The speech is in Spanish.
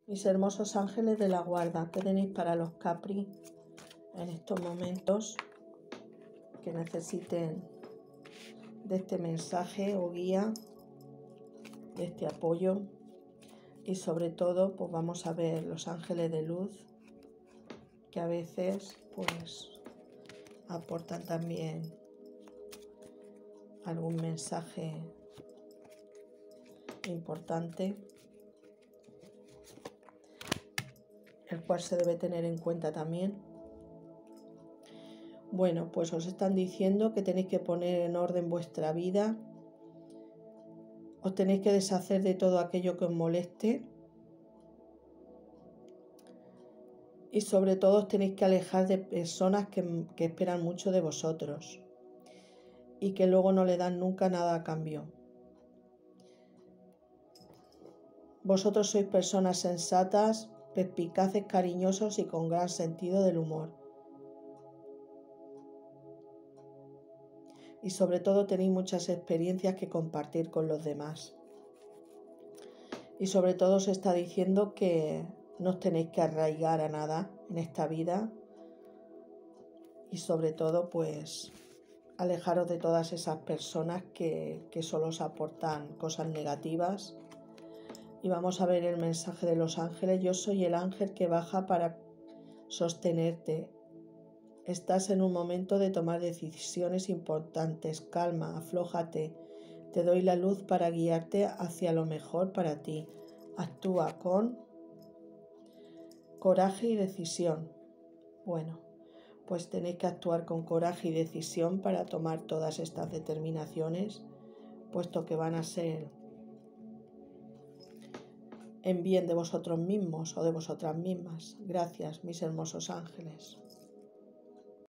Mis hermosos ángeles de la guarda, ¿qué tenéis para los Capri en estos momentos que necesiten de este mensaje o guía, de este apoyo? Y sobre todo, pues vamos a ver los ángeles de luz, que a veces pues aportan también algún mensaje importante, el cual se debe tener en cuenta también. Bueno, pues os están diciendo que tenéis que poner en orden vuestra vida, os tenéis que deshacer de todo aquello que os moleste y sobre todo os tenéis que alejar de personas que esperan mucho de vosotros y que luego no le dan nunca nada a cambio. Vosotros sois personas sensatas, perspicaces, cariñosos y con gran sentido del humor. Y sobre todo tenéis muchas experiencias que compartir con los demás. Y sobre todo os está diciendo que no os tenéis que arraigar a nada en esta vida. Y sobre todo pues alejaros de todas esas personas que solo os aportan cosas negativas. Y vamos a ver el mensaje de los ángeles. Yo soy el ángel que baja para sostenerte. Estás en un momento de tomar decisiones importantes. Calma, aflójate. Te doy la luz para guiarte hacia lo mejor para ti. Actúa con coraje y decisión. Bueno, pues tenéis que actuar con coraje y decisión para tomar todas estas determinaciones, puesto que van a ser en bien de vosotros mismos o de vosotras mismas. Gracias, mis hermosos ángeles.